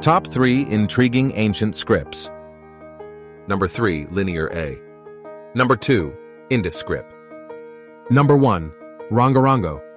Top 3 intriguing ancient scripts. Number 3, Linear A. Number 2, Indus script. Number 1, Rongorongo.